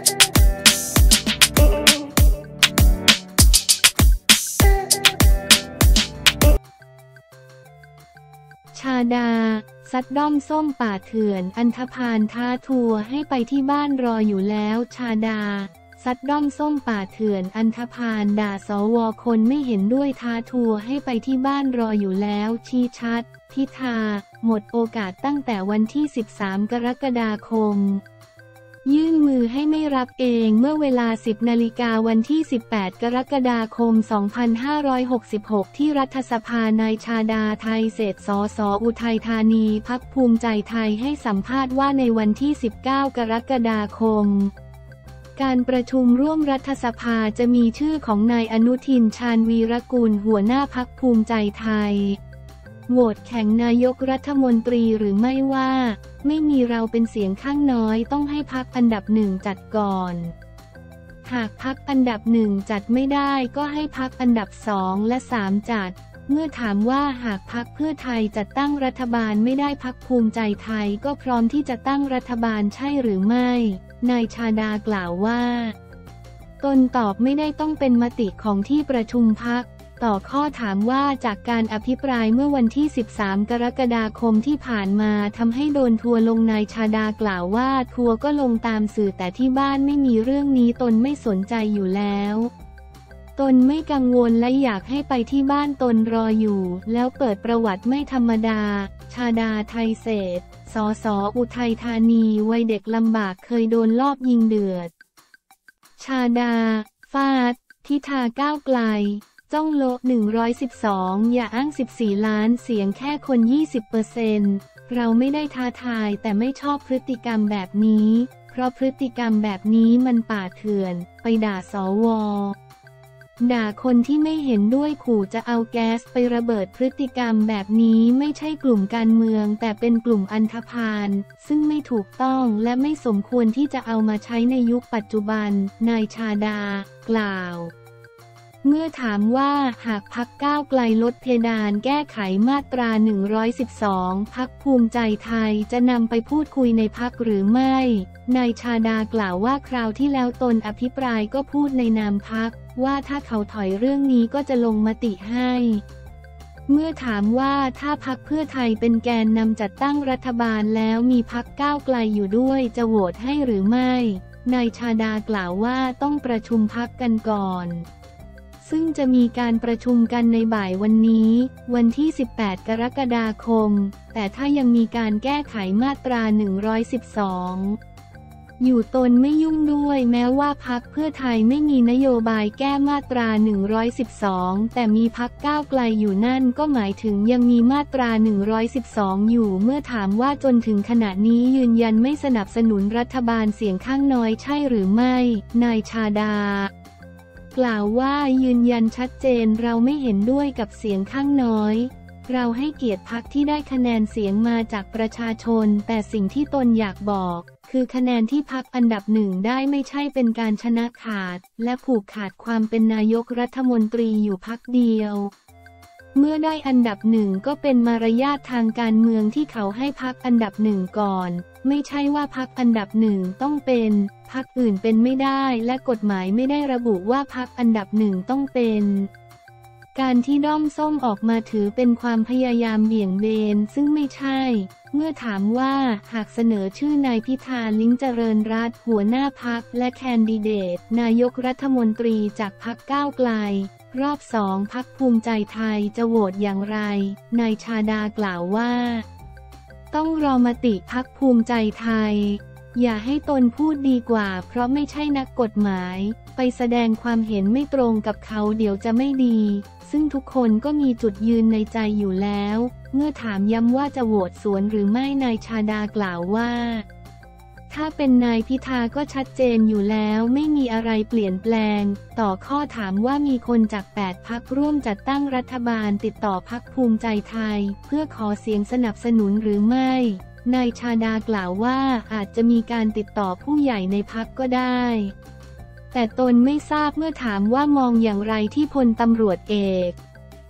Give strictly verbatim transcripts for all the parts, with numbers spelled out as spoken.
ชาดาซัดด้อมส้มป่าเถื่อนอันธพาลท้าทัวร์ให้ไปที่บ้านรออยู่แล้วชาดาซัดด้อมส้มป่าเถื่อนอันธพาลด่าสวคนไม่เห็นด้วยท้าทัวร์ให้ไปที่บ้านรออยู่แล้วชี้ชัดพิธาหมดโอกาสตั้งแต่วันที่สิบสามกรกฎาคมยื่นมือให้ไม่รับเองเมื่อเวลา สิบนาฬิกาวันที่ สิบแปด กรกฎาคม สองพันห้าร้อยหกสิบหก ที่รัฐสภานายชาดาไทเศรษฐ์สสอุทัยธานีพรรคภูมิใจไทยให้สัมภาษณ์ว่าในวันที่ สิบเก้า กรกฎาคมการประชุมร่วมรัฐสภาจะมีชื่อของนายอนุทินชาญวีรกูลหัวหน้าพรรคภูมิใจไทยโหวตแข่งนายกรัฐมนตรีหรือไม่ว่าไม่มีเราเป็นเสียงข้างน้อยต้องให้พรรคอันดับหนึ่งจัดก่อนหากพรรคอันดับหนึ่งจัดไม่ได้ก็ให้พรรคอันดับสองและสามจัดเมื่อถามว่าหากพรรคเพื่อไทยจัดตั้งรัฐบาลไม่ได้พรรคภูมิใจไทยก็พร้อมที่จะตั้งรัฐบาลใช่หรือไม่นายชาดากล่าวว่าตนตอบไม่ได้ต้องเป็นมติของที่ประชุมพรรคต่อข้อถามว่าจากการอภิปรายเมื่อวันที่ สิบสาม กรกฎาคมที่ผ่านมาทำให้โดนทัวร์ลงนายชาดากล่าวว่าทัวร์ก็ลงตามสื่อแต่ที่บ้านไม่มีเรื่องนี้ตนไม่สนใจอยู่แล้วตนไม่กังวลและอยากให้ไปที่บ้านตนรออยู่แล้วเปิดประวัติไม่ธรรมดาชาดาไทเศรษฐ์สสอุทัยธานีวัยเด็กลำบากเคยโดนลอบยิงเดือดชาดาฟาดพิธาก้าวไกลจ้องโลหนึ่งร้อยสิบสองอย่าอ้างสิบสี่ล้านเสียงแค่คน ยี่สิบเปอร์เซ็นต์ เราไม่ได้ท้าทายแต่ไม่ชอบพฤติกรรมแบบนี้เพราะพฤติกรรมแบบนี้มันป่าเถื่อนไปด่าสวด่าคนที่ไม่เห็นด้วยขู่จะเอาแก๊สไประเบิดพฤติกรรมแบบนี้ไม่ใช่กลุ่มการเมืองแต่เป็นกลุ่มอันธพาลซึ่งไม่ถูกต้องและไม่สมควรที่จะเอามาใช้ในยุคปัจจุบันนายชาดากล่าวเมื่อถามว่าหากพรรคก้าวไกลลดเพดานแก้ไขมาตราหนึ่งร้อยสิบสองพรรคภูมิใจไทยจะนำไปพูดคุยในพรรคหรือไม่นายชาดากล่าวว่าคราวที่แล้วตนอภิปรายก็พูดในนามพรรคว่าถ้าเขาถอยเรื่องนี้ก็จะลงมติให้เมื่อถามว่าถ้าพรรคเพื่อไทยเป็นแกนนำจัดตั้งรัฐบาลแล้วมีพรรคก้าวไกลอยู่ด้วยจะโหวตให้หรือไม่นายชาดากล่าวว่าต้องประชุมพรรคกันก่อนซึ่งจะมีการประชุมกันในบ่ายวันนี้วันที่ สิบแปด กรกฎาคมแต่ถ้ายังมีการแก้ไขมาตราหนึ่งร้อยสิบสองอยู่ตนไม่ยุ่งด้วยแม้ว่าพรรคเพื่อไทยไม่มีนโยบายแก้มาตราหนึ่งร้อยสิบสองแต่มีพรรคก้าวไกลอยู่นั่นก็หมายถึงยังมีมาตราหนึ่งร้อยสิบสองอยู่เมื่อถามว่าจนถึงขณะนี้ยืนยันไม่สนับสนุนรัฐบาลเสียงข้างน้อยใช่หรือไม่นายชาดากล่าวว่ายืนยันชัดเจนเราไม่เห็นด้วยกับเสียงข้างน้อยเราให้เกียรติพรรคที่ได้คะแนนเสียงมาจากประชาชนแต่สิ่งที่ตนอยากบอกคือคะแนนที่พรรคอันดับหนึ่งได้ไม่ใช่เป็นการชนะขาดและผูกขาดความเป็นนายกรัฐมนตรีอยู่พรรคเดียวเมื่อได้อันดับหนึ่งก็เป็นมารยาททางการเมืองที่เขาให้พรรคอันดับหนึ่งก่อนไม่ใช่ว่าพรรคอันดับหนึ่งต้องเป็นพรรคอื่นเป็นไม่ได้และกฎหมายไม่ได้ระบุว่าพรรคอันดับหนึ่งต้องเป็นการที่ด้อมส้มออกมาถือเป็นความพยายามเบี่ยงเบนซึ่งไม่ใช่เมื่อถามว่าหากเสนอชื่อนายพิธาลิ้มเจริญรัตน์หัวหน้าพรรคและแคนดิเดตนายกรัฐมนตรีจากพรรคก้าวไกลรอบสองพรรคภูมิใจไทยจะโหวตอย่างไรนายชาดากล่าวว่าต้องรอมติพรรคภูมิใจไทยอย่าให้ตนพูดดีกว่าเพราะไม่ใช่นักกฎหมายไปแสดงความเห็นไม่ตรงกับเขาเดี๋ยวจะไม่ดีซึ่งทุกคนก็มีจุดยืนในใจอยู่แล้วเมื่อถามย้ำว่าจะโหวตสวนหรือไม่นายชาดากล่าวว่าถ้าเป็นนายพิธาก็ชัดเจนอยู่แล้วไม่มีอะไรเปลี่ยนแปลงต่อข้อถามว่ามีคนจากแปดพรรคร่วมจัดตั้งรัฐบาลติดต่อพรรคภูมิใจไทยเพื่อขอเสียงสนับสนุนหรือไม่นายชาดากล่าวว่าอาจจะมีการติดต่อผู้ใหญ่ในพรรคก็ได้แต่ตนไม่ทราบเมื่อถามว่ามองอย่างไรที่พลตำรวจเอกเส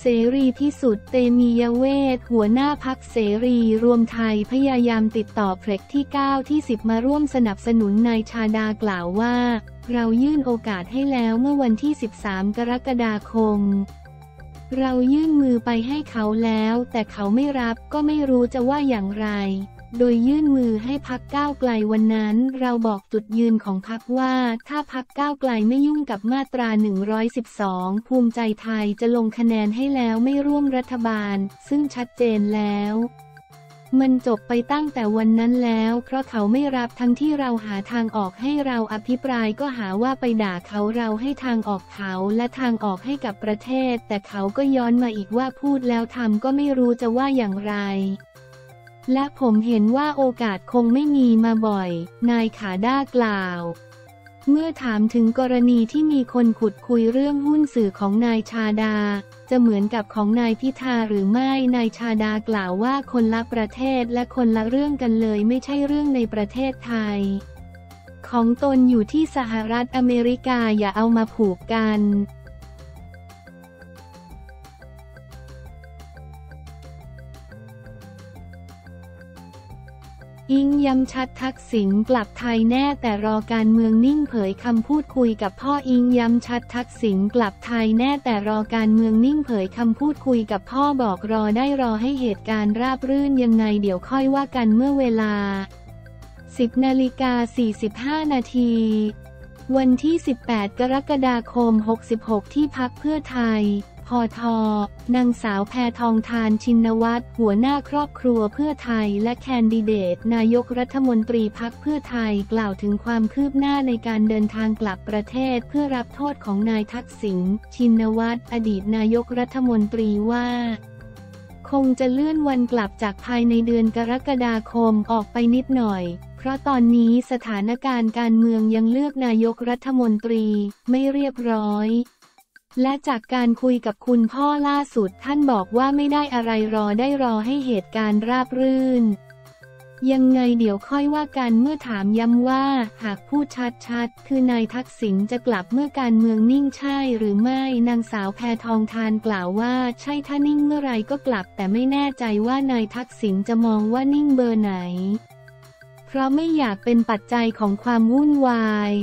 เสรีพิสุทธิ์เตมียเวทหัวหน้าพรรคเสรีรวมไทยพยายามติดต่อเพล็กที่เก้าที่สิบมาร่วมสนับสนุนนายชาดากล่าวว่าเรายื่นโอกาสให้แล้วเมื่อวันที่สิบสามกรกฎาคมเรายื่นมือไปให้เขาแล้วแต่เขาไม่รับก็ไม่รู้จะว่าอย่างไรโดยยื่นมือให้พรรคก้าวไกลวันนั้นเราบอกจุดยืนของพรรคว่าถ้าพรรคก้าวไกลไม่ยุ่งกับมาตราหนึ่งร้อยสิบสองภูมิใจไทยจะลงคะแนนให้แล้วไม่ร่วมรัฐบาลซึ่งชัดเจนแล้วมันจบไปตั้งแต่วันนั้นแล้วเพราะเขาไม่รับทั้งที่เราหาทางออกให้เราอภิปรายก็หาว่าไปด่าเขาเราให้ทางออกเขาและทางออกให้กับประเทศแต่เขาก็ย้อนมาอีกว่าพูดแล้วทำก็ไม่รู้จะว่าอย่างไรและผมเห็นว่าโอกาสคงไม่มีมาบ่อยนายขาด้ากล่าวเมื่อถามถึงกรณีที่มีคนขุดคุยเรื่องหุ้นสื่อของนายชาดาจะเหมือนกับของนายพิธาหรือไม่นายชาดากล่าวว่าคนละประเทศและคนละเรื่องกันเลยไม่ใช่เรื่องในประเทศไทยของตนอยู่ที่สหรัฐอเมริกาอย่าเอามาผูกกันอิงย้ำชัดทักษิณกลับไทยแน่แต่รอการเมืองนิ่งเผยคำพูดคุยกับพ่ออิงย้ำชัดทักษิณกลับไทยแน่แต่รอการเมืองนิ่งเผยคำพูดคุยกับพ่อบอกรอได้รอให้เหตุการณ์ราบรื่นยังไงเดี๋ยวค่อยว่ากันเมื่อเวลา สิบนาฬิกาสี่สิบห้านาทีวันที่สิบแปดกรกฎาคมหกสิบหกที่พรรคเพื่อไทยพท.นางสาวแพทองธารชินวัตรหัวหน้าครอบครัวเพื่อไทยและแคนดิเดตนายกรัฐมนตรีพรรคเพื่อไทยกล่าวถึงความคืบหน้าในการเดินทางกลับประเทศเพื่อรับโทษของนายทักษิณชินวัตรอดีตนายกรัฐมนตรีว่าคงจะเลื่อนวันกลับจากภายในเดือนกรกฎาคมออกไปนิดหน่อยเพราะตอนนี้สถานการณ์การเมืองยังเลือกนายกรัฐมนตรีไม่เรียบร้อยและจากการคุยกับคุณพ่อล่าสุดท่านบอกว่าไม่ได้อะไรรอได้รอให้เหตุการณ์ราบรื่นยังไงเดี๋ยวค่อยว่ากันเมื่อถามย้ำว่าหากพูดชัดๆคือนายทักษิณจะกลับเมื่อการเมืองนิ่งใช่หรือไม่นางสาวแพทองธารกล่าวว่าใช่ถ้านิ่งเมื่อไรก็กลับแต่ไม่แน่ใจว่านายทักษิณจะมองว่านิ่งเบอร์ไหนเพราะไม่อยากเป็นปัจจัยของความวุ่นวาย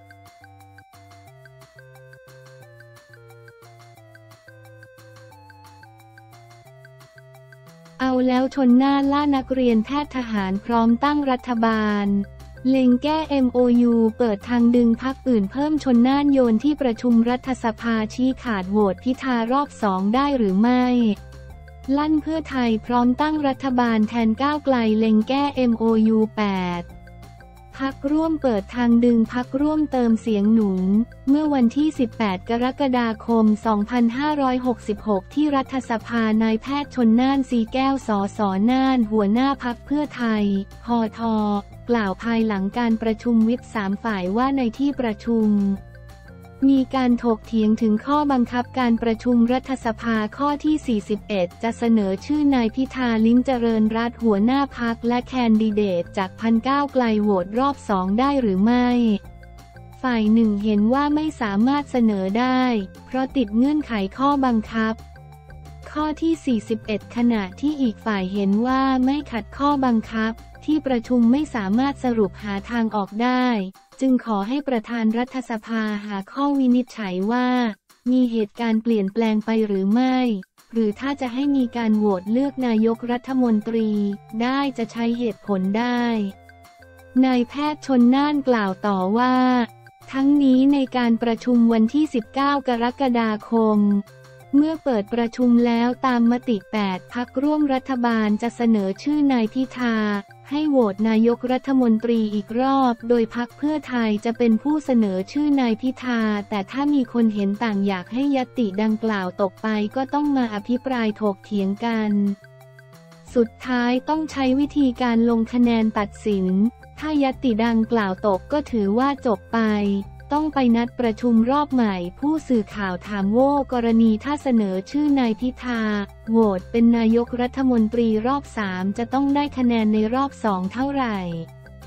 เอาแล้วชนหน้าล่านักเรียนแพทย์ทหารพร้อมตั้งรัฐบาลเล็งแก้ เอ็ม โอ ยู เปิดทางดึงพรรคอื่นเพิ่มชนน่านโยนที่ประชุมรัฐสภาชี้ขาดโหวตพิธารอบสองได้หรือไม่ลั่นเพื่อไทยพร้อมตั้งรัฐบาลแทนก้าวไกลเล็งแก้ เอ็ม โอ ยู แปดพรรคร่วมเปิดทางดึงพรรคร่วมเติมเสียงหนุนเมื่อวันที่สิบแปดกรกฎาคมสองพันห้าร้อยหกสิบหกที่รัฐสภานายแพทย์ชลน่านสีแก้วสสน่านหัวหน้าพรรคเพื่อไทยพท.กล่าวภายหลังการประชุมวิปสามฝ่ายว่าในที่ประชุมมีการถกเถียงถึงข้อบังคับการประชุมรัฐสภาข้อที่สี่สิบเอ็ดจะเสนอชื่อนายพิธาลิ้มเจริญรัตน์หัวหน้าพรรคและแคนดิเดตจากพรรคก้าวไกลโหวตรอบสองได้หรือไม่ฝ่ายหนึ่งเห็นว่าไม่สามารถเสนอได้เพราะติดเงื่อนไขข้อบังคับข้อที่สี่สิบเอ็ดขณะที่อีกฝ่ายเห็นว่าไม่ขัดข้อบังคับที่ประชุมไม่สามารถสรุปหาทางออกได้จึงขอให้ประธานรัฐสภาหาข้อวินิจฉัยว่ามีเหตุการณ์เปลี่ยนแปลงไปหรือไม่หรือถ้าจะให้มีการโหวตเลือกนายกรัฐมนตรีได้จะใช้เหตุผลได้นายแพทย์ชลน่านกล่าวต่อว่าทั้งนี้ในการประชุมวันที่สิบเก้ากรกฎาคมเมื่อเปิดประชุมแล้วตามมติแปดพรรคร่วมรัฐบาลจะเสนอชื่อนายพิธาให้โหวตนายกรัฐมนตรีอีกรอบโดยพรรคเพื่อไทยจะเป็นผู้เสนอชื่อนายพิธาแต่ถ้ามีคนเห็นต่างอยากให้ญัตติดังกล่าวตกไปก็ต้องมาอภิปรายถกเถียงกันสุดท้ายต้องใช้วิธีการลงคะแนนตัดสินถ้าญัตติดังกล่าวตกก็ถือว่าจบไปต้องไปนัดประชุมรอบใหม่ผู้สื่อข่าวถามว่ากรณีถ้าเสนอชื่อนายพิธาโหวตเป็นนายกรัฐมนตรีรอบสามจะต้องได้คะแนนในรอบสองเท่าไหร่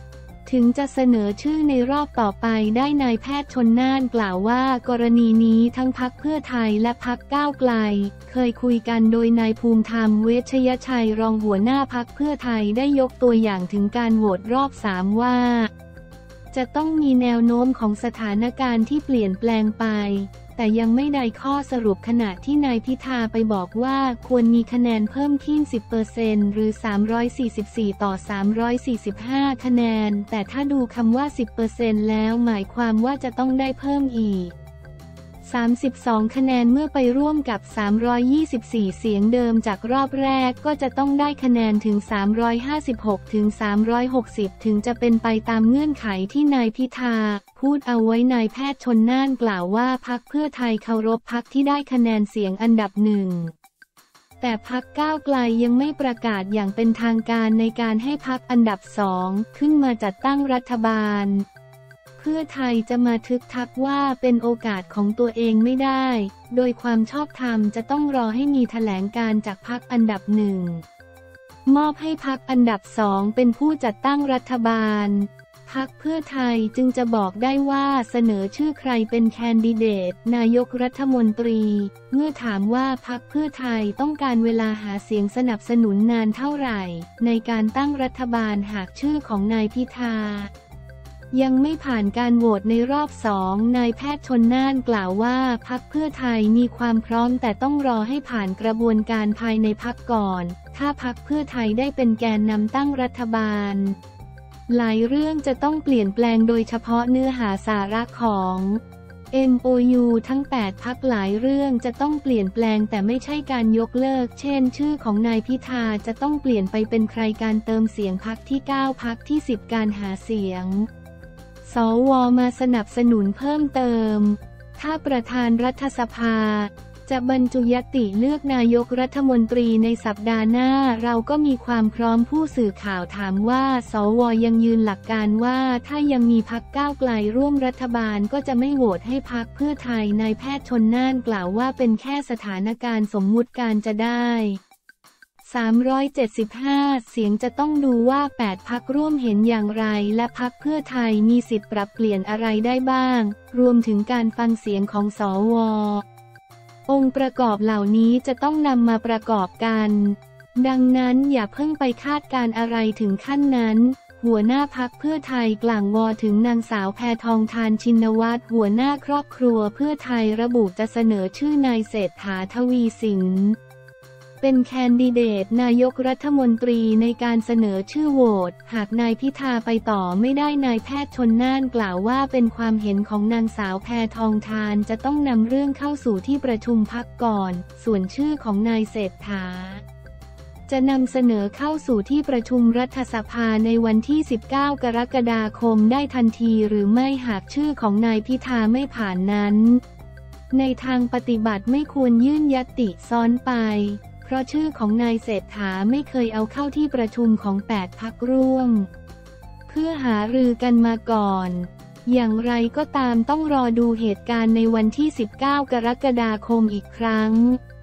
ถึงจะเสนอชื่อในรอบต่อไปได้นายแพทย์ชลน่านกล่าวว่ากรณีนี้ทั้งพรรคเพื่อไทยและพรรคก้าวไกลเคยคุยกันโดยนายภูมิธรรมเวชยชัยรองหัวหน้าพรรคเพื่อไทยได้ยกตัวอย่างถึงการโหวตรอบสามว่าจะต้องมีแนวโน้มของสถานการณ์ที่เปลี่ยนแปลงไปแต่ยังไม่ได้ข้อสรุปขณะที่นายพิธาไปบอกว่าควรมีคะแนนเพิ่มขึ้น สิบเปอร์เซ็นต์ หรือสามร้อยสี่สิบสี่ต่อสามร้อยสี่สิบห้าคะแนนแต่ถ้าดูคำว่า สิบเปอร์เซ็นต์ แล้วหมายความว่าจะต้องได้เพิ่มอีกสามสิบสองคะแนนเมื่อไปร่วมกับสามร้อยยี่สิบสี่เสียงเดิมจากรอบแรกก็จะต้องได้คะแนนถึงสามร้อยห้าสิบหกถึงสามร้อยหกสิบถึงจะเป็นไปตามเงื่อนไขที่นายพิธาพูดเอาไว้นายแพทย์ชลน่านกล่าวว่าพรรคเพื่อไทยเคารพพรรคที่ได้คะแนนเสียงอันดับหนึ่งแต่พรรคก้าวไกลยังไม่ประกาศอย่างเป็นทางการในการให้พรรคอันดับสองขึ้นมาจัดตั้งรัฐบาลเพื่อไทยจะมาทึกทักว่าเป็นโอกาสของตัวเองไม่ได้โดยความชอบธรรมจะต้องรอให้มีแถลงการจากพรรคอันดับหนึ่งมอบให้พรรคอันดับสองเป็นผู้จัดตั้งรัฐบาลพรรคเพื่อไทยจึงจะบอกได้ว่าเสนอชื่อใครเป็นแคนดิเดตนายกรัฐมนตรีเมื่อถามว่าพรรคเพื่อไทยต้องการเวลาหาเสียงสนับสนุนนานเท่าไหร่ในการตั้งรัฐบาลหากชื่อของนายพิธายังไม่ผ่านการโหวตในรอบสองนายแพทย์ชลน่านกล่าวว่าพรรคเพื่อไทยมีความพร้อมแต่ต้องรอให้ผ่านกระบวนการภายในพรรคก่อนถ้าพรรคเพื่อไทยได้เป็นแกนนำตั้งรัฐบาลหลายเรื่องจะต้องเปลี่ยนแปลงโดยเฉพาะเนื้อหาสาระของ เอ็ม โอ ยู ทั้งแปดพรรคหลายเรื่องจะต้องเปลี่ยนแปลงแต่ไม่ใช่การยกเลิกเช่นชื่อของนายพิธาจะต้องเปลี่ยนไปเป็นใครการเติมเสียงพรรคที่เก้าพรรคที่สิบการหาเสียงสวมาสนับสนุนเพิ่มเติมถ้าประธานรัฐสภาจะบรรจุยติเลือกนายกรัฐมนตรีในสัปดาห์หน้าเราก็มีความพร้อมผู้สื่อข่าวถามว่าสวยังยืนหลักการว่าถ้ายังมีพรรคก้าวไกลร่วมรัฐบาลก็จะไม่โหวตให้พรรคเพื่อไทยนายแพทย์ชลน่านกล่าวว่าเป็นแค่สถานการณ์สมมุติการจะได้สามร้อยเจ็ดสิบห้าเสียงจะต้องดูว่าแปดพรรคร่วมเห็นอย่างไรและพรรคเพื่อไทยมีสิทธิ์ปรับเปลี่ยนอะไรได้บ้างรวมถึงการฟังเสียงของสวองค์ประกอบเหล่านี้จะต้องนำมาประกอบกันดังนั้นอย่าเพิ่งไปคาดการอะไรถึงขั้นนั้นหัวหน้าพรรคเพื่อไทยกล่าววอถึงนางสาวแพทองธารชินวัตรหัวหน้าครอบครัวเพื่อไทยระบุจะเสนอชื่อนายเศรษฐาทวีสินเป็นแคนดิเดตนายกรัฐมนตรีในการเสนอชื่อโหวตหากนายพิธาไปต่อไม่ได้นายแพทย์ชลน่านกล่าวว่าเป็นความเห็นของนางสาวแพทองธารจะต้องนำเรื่องเข้าสู่ที่ประชุมพรรคก่อนส่วนชื่อของนายเศรษฐาจะนำเสนอเข้าสู่ที่ประชุมรัฐสภาในวันที่สิบเก้ากรกฎาคมได้ทันทีหรือไม่หากชื่อของนายพิธาไม่ผ่านนั้นในทางปฏิบัติไม่ควรยื่นญัตติซ้อนไปเพราะชื่อของนายเศรษฐาไม่เคยเอาเข้าที่ประชุมของแปดพรรคร่วมเพื่อหารือกันมาก่อนอย่างไรก็ตามต้องรอดูเหตุการณ์ในวันที่สิบเก้ากรกฎาคมอีกครั้ง